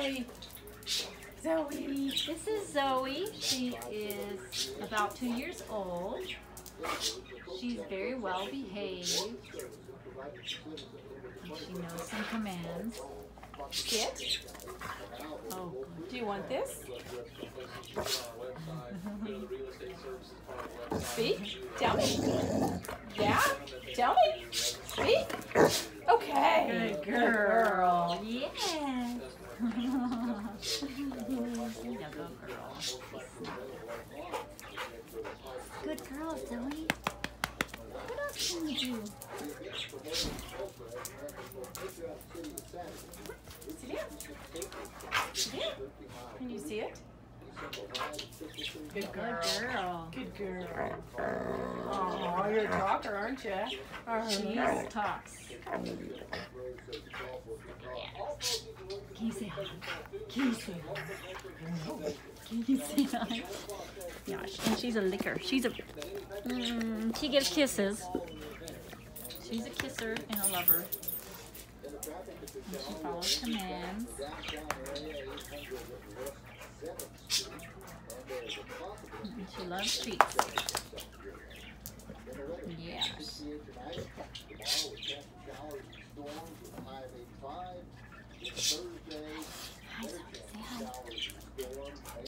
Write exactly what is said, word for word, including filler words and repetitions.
Zoe. Zoe. This is Zoe. She is about two years old. She's very well behaved. And she knows some commands. Sit. Oh, good. Do you want this? Speak. Tell me. Yeah? Tell me. Speak. Okay. Good girl. Yes. Yeah, good girl. Good girl, Zoe. What else can you do? Sit down. Sit down. Can you see it? Good girl. Good girl. Good girl. Oh, you're a talker, aren't you? She talks. Can you say hi? Can you say hi? Can you say hi? Yeah, and she's a licker. She's a. Mm, she gives kisses. She's a kisser and a lover. And she follows commands. And she loves treats. Yes. Hi, Zoe. Say hi.